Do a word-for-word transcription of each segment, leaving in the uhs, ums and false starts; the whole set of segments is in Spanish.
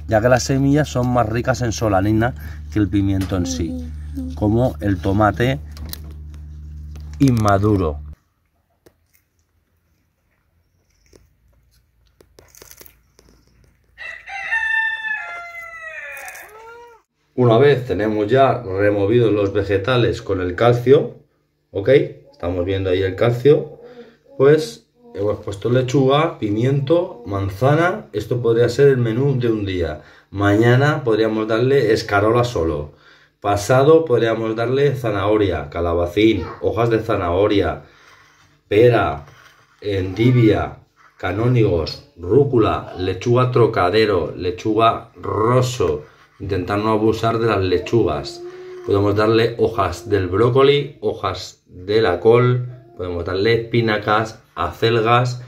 ya que las semillas son más ricas en solanina que el pimiento en sí, como el tomate inmaduro. Una vez tenemos ya removidos los vegetales con el calcio, ok, estamos viendo ahí el calcio, pues hemos puesto lechuga, pimiento, manzana. Esto podría ser el menú de un día. Mañana podríamos darle escarola solo. Pasado podríamos darle zanahoria, calabacín, hojas de zanahoria, pera, endivia, canónigos, rúcula, lechuga trocadero, lechuga rosso. Intentar no abusar de las lechugas. Podemos darle hojas del brócoli, hojas de la col, podemos darle espinacas, acelgas.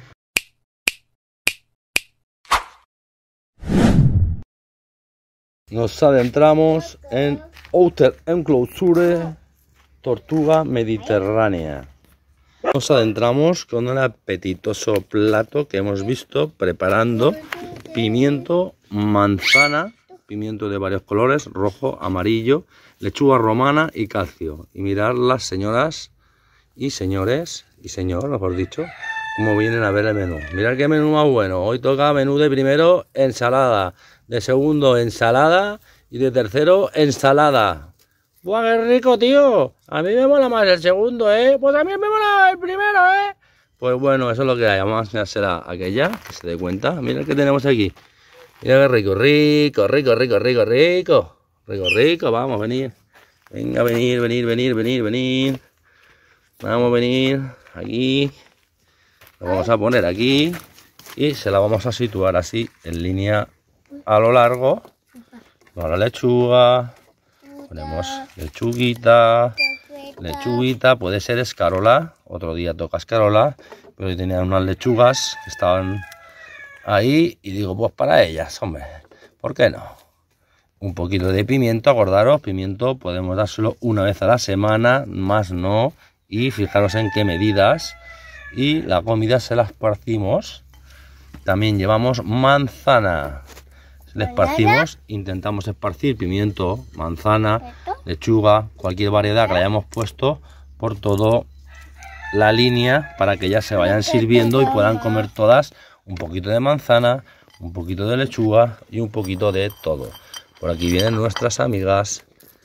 Nos adentramos en Outer Enclosure, tortuga mediterránea. Nos adentramos con un apetitoso plato que hemos visto preparando: pimiento, manzana, pimiento de varios colores, rojo, amarillo, lechuga romana y calcio. Y mirad las señoras y señores, y señor, mejor dicho, cómo vienen a ver el menú. Mirad qué menú más bueno. Hoy toca menú de primero, ensalada. De segundo, ensalada. Y de tercero, ensalada. ¡Buah, qué rico, tío! A mí me mola más el segundo, ¿eh? Pues a mí me mola el primero, ¿eh? Pues bueno, eso es lo que hay. Vamos a enseñársela a aquella, que se dé cuenta. Mirad qué tenemos aquí. Mira qué rico, rico, rico, rico, rico, rico. Rico, rico, vamos a venir. Venga, venir, venir, venir, venir, venir. Vamos a venir aquí. Lo vamos a poner aquí. Y se la vamos a situar así, en línea a lo largo. Con la lechuga. Ponemos lechuguita. Lechuguita, puede ser escarola. Otro día toca escarola. Pero hoy tenían unas lechugas que estaban ahí y digo, pues para ellas, hombre, ¿por qué no? Un poquito de pimiento, acordaros, pimiento podemos dárselo una vez a la semana, más no, y fijaros en qué medidas. Y la comida se la esparcimos. También llevamos manzana, le esparcimos, intentamos esparcir pimiento, manzana, lechuga, cualquier variedad que le hayamos puesto por toda la línea para que ya se vayan sirviendo y puedan comer todas. Un poquito de manzana, un poquito de lechuga y un poquito de todo. Por aquí vienen nuestras amigas,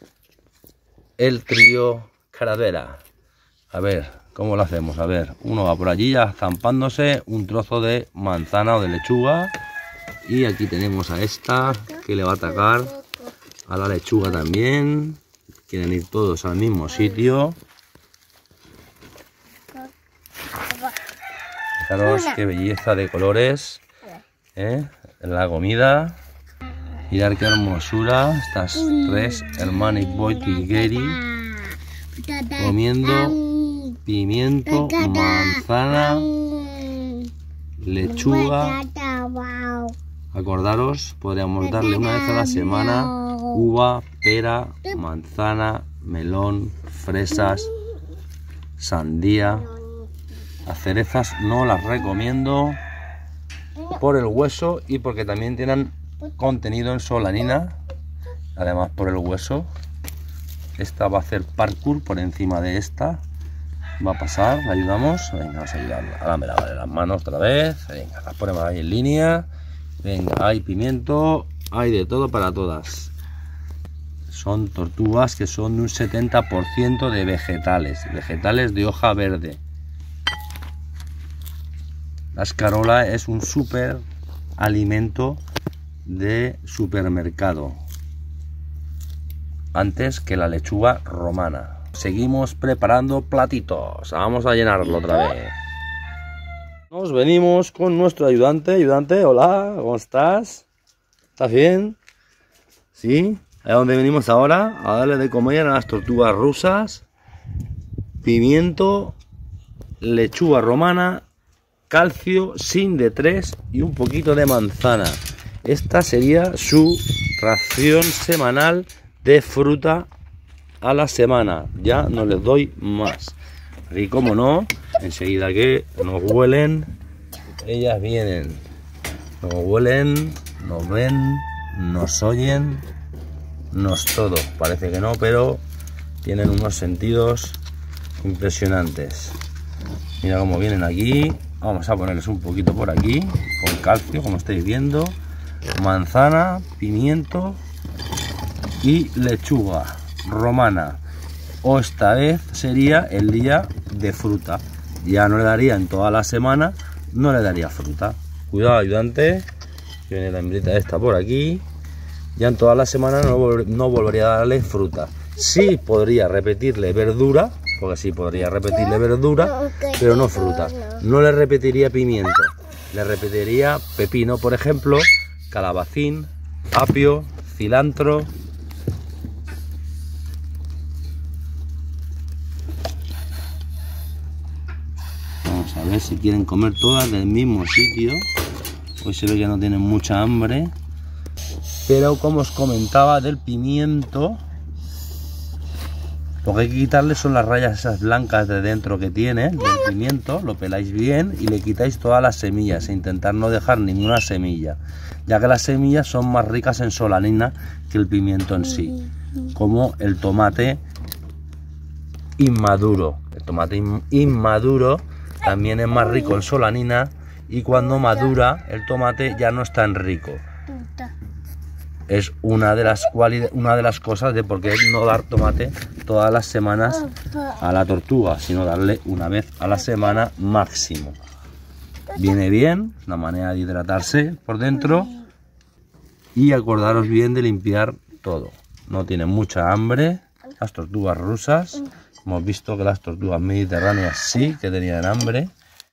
el trío Caradera. A ver, ¿cómo lo hacemos? A ver, uno va por allí ya zampándose un trozo de manzana o de lechuga. Y aquí tenemos a esta que le va a atacar a la lechuga también. Quieren ir todos al mismo sitio. Fijaros qué belleza de colores, ¿eh? En la comida. Mirad qué hermosura. Estas tres hermanas Boitigueri comiendo pimiento, manzana, lechuga. Acordaros, podríamos darle una vez a la semana uva, pera, manzana, melón, fresas, sandía. Las cerezas no las recomiendo por el hueso y porque también tienen contenido en solanina. Además, por el hueso. Esta va a hacer parkour por encima de esta. Va a pasar, la ayudamos. Venga, vamos a ayudarla. Ahora me lavaré las manos otra vez. Venga, las ponemos ahí en línea. Venga, hay pimiento, hay de todo para todas. Son tortugas que son un setenta por ciento de vegetales. Vegetales de hoja verde. La escarola es un súper alimento de supermercado, antes que la lechuga romana. Seguimos preparando platitos. Vamos a llenarlo otra vez. Nos venimos con nuestro ayudante. Ayudante, hola, ¿cómo estás? ¿Estás bien? ¿Sí? ¿A dónde venimos ahora? A darle de comer a las tortugas rusas. Pimiento, lechuga romana, calcio, sin de tres y un poquito de manzana. Esta sería su ración semanal de fruta a la semana. Ya no les doy más. Y como no, enseguida que nos huelen, ellas vienen. Nos huelen, nos ven, nos oyen, nos todo. Parece que no, pero tienen unos sentidos impresionantes. Mira cómo vienen aquí. Vamos a ponerles un poquito por aquí, con calcio, como estáis viendo. Manzana, pimiento y lechuga romana. O esta vez sería el día de fruta. Ya no le daría en toda la semana, no le daría fruta. Cuidado, ayudante, que viene la hembrita esta por aquí. Ya en toda la semana no, vol no volvería a darle fruta. Sí podría repetirle verdura, porque sí podría repetirle verdura, pero no fruta. No le repetiría pimiento, le repetiría pepino, por ejemplo, calabacín, apio, cilantro. Vamos a ver si quieren comer todas del mismo sitio. Hoy se ve que no tienen mucha hambre. Pero como os comentaba del pimiento, lo que hay que quitarle son las rayas esas blancas de dentro que tiene del pimiento. Lo peláis bien y le quitáis todas las semillas e intentar no dejar ninguna semilla, ya que las semillas son más ricas en solanina que el pimiento en sí, como el tomate inmaduro. El tomate inmaduro también es más rico en solanina y cuando madura el tomate ya no es tan rico. Es una de las cualidades, una de las cosas de por qué no dar tomate todas las semanas a la tortuga, sino darle una vez a la semana máximo. Viene bien, es una manera de hidratarse por dentro y acordaros bien de limpiar todo. No tienen mucha hambre las tortugas rusas. Hemos visto que las tortugas mediterráneas sí que tenían hambre.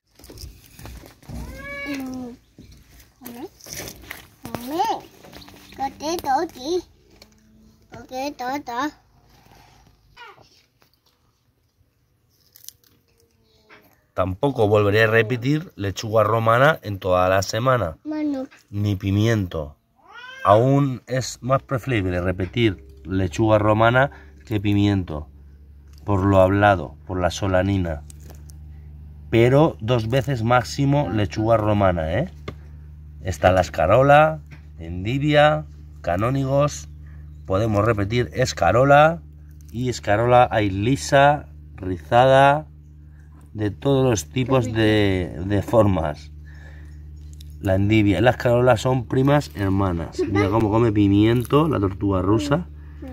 Tampoco volveré a repetir lechuga romana en toda la semana, ni pimiento. Aún es más preferible repetir lechuga romana que pimiento, por lo hablado, por la solanina. Pero dos veces máximo lechuga romana, ¿eh? Está la escarola, endivia, canónigos. Podemos repetir escarola, y escarola hay lisa, rizada, de todos los tipos de, de formas. La endivia y la escarola son primas hermanas. Mira cómo come pimiento la tortuga rusa.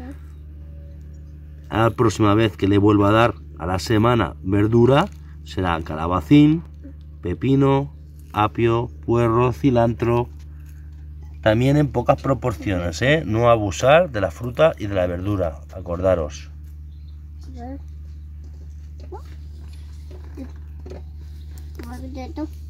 A la próxima vez que le vuelva a dar a la semana verdura, será calabacín, pepino, apio, puerro, cilantro. También en pocas proporciones, ¿eh? No abusar de la fruta y de la verdura, acordaros. Esto.